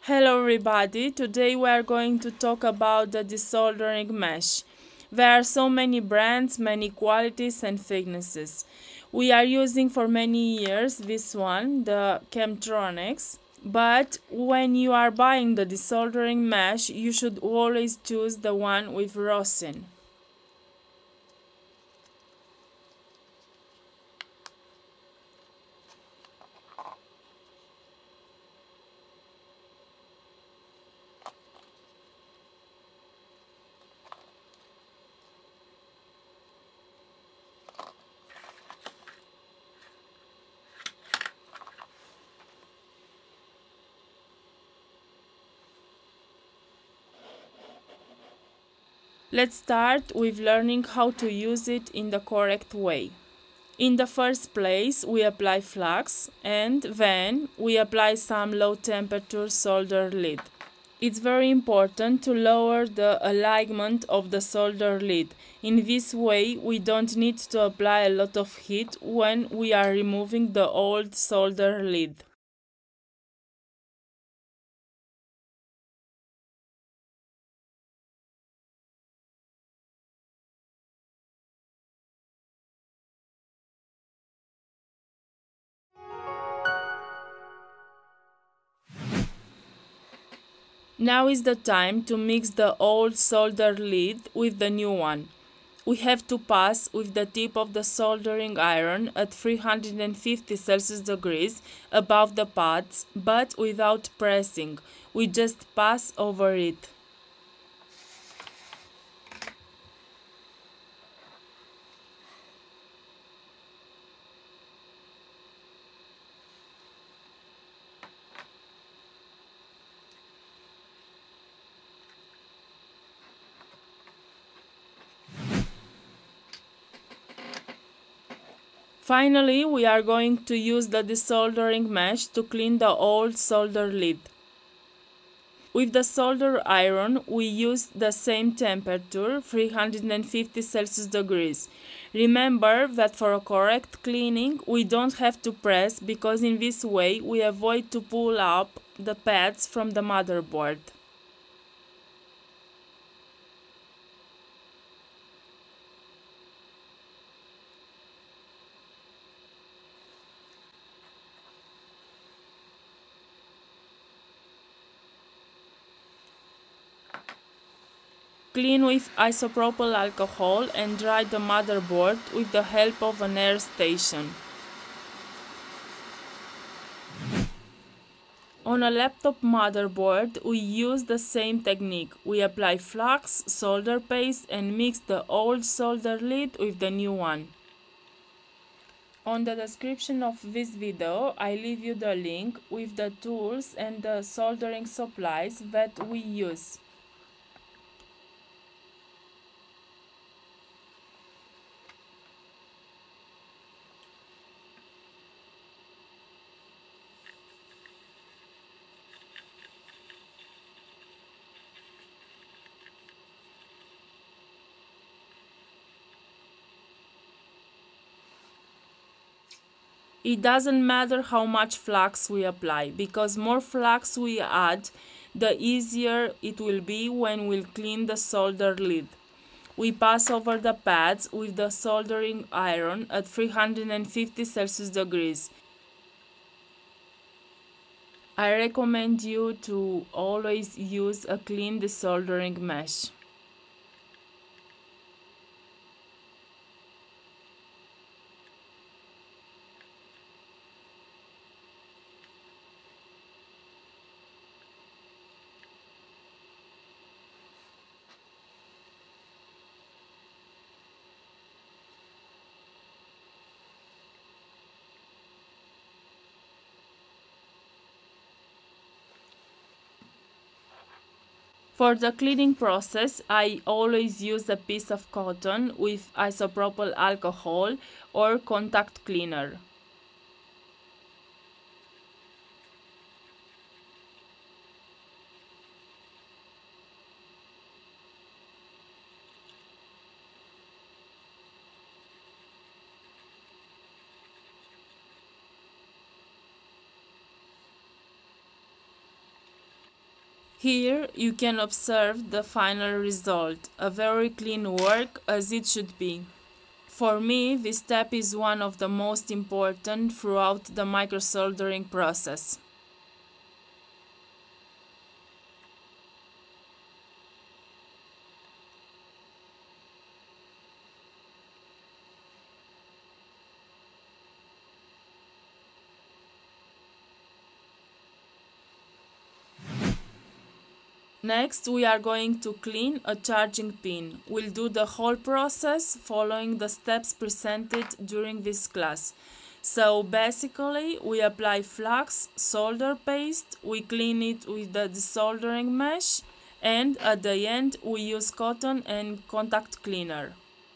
Hello everybody, today we are going to talk about the desoldering mesh. There are so many brands, many qualities and thicknesses. We are using for many years this one, the Chemtronics, but when you are buying the desoldering mesh, you should always choose the one with rosin. Let's start with learning how to use it in the correct way. In the first place, we apply flux and then we apply some low temperature solder lead. It's very important to lower the alignment of the solder lead. In this way, we don't need to apply a lot of heat when we are removing the old solder lead. Now is the time to mix the old solder lead with the new one. We have to pass with the tip of the soldering iron at 350 Celsius degrees above the pads, but without pressing. We just pass over it. Finally, we are going to use the desoldering mesh to clean the old solder lead. With the solder iron, we use the same temperature, 350 Celsius degrees. Remember that for a correct cleaning, we don't have to press because in this way we avoid to pull up the pads from the motherboard. Clean with isopropyl alcohol and dry the motherboard with the help of an air station. On a laptop motherboard, we use the same technique. We apply flux, solder paste and mix the old solder lead with the new one. On the description of this video, I leave you the link with the tools and the soldering supplies that we use. It doesn't matter how much flux we apply, because more flux we add, the easier it will be when we'll clean the solder lead. We pass over the pads with the soldering iron at 350 Celsius degrees. I recommend you to always use a clean desoldering mesh. For the cleaning process, I always use a piece of cotton with isopropyl alcohol or contact cleaner. Here you can observe the final result, a very clean work as it should be. For me, this step is one of the most important throughout the microsoldering process. Next, we are going to clean a charging pin. We'll do the whole process following the steps presented during this class. So basically, we apply flux, solder paste, we clean it with the desoldering mesh, and at the end, we use cotton and contact cleaner.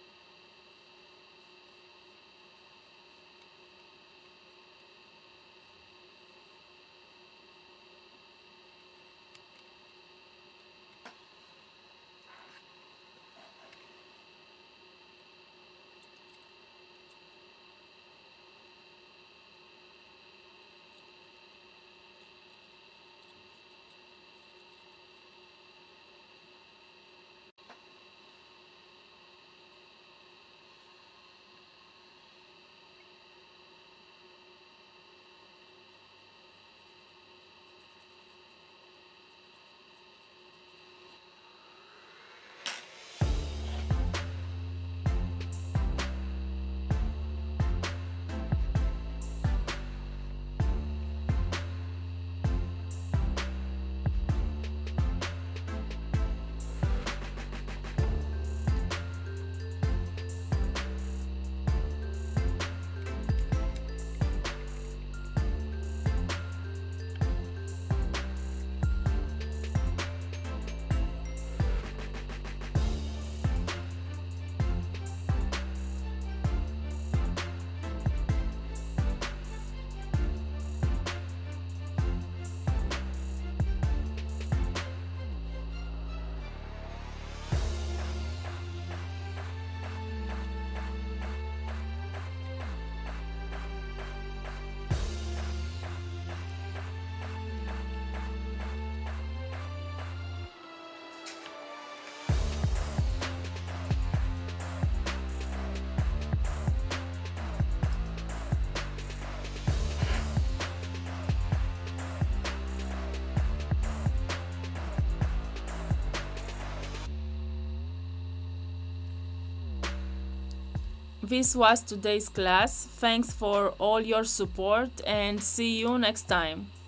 This was today's class. Thanks for all your support and see you next time.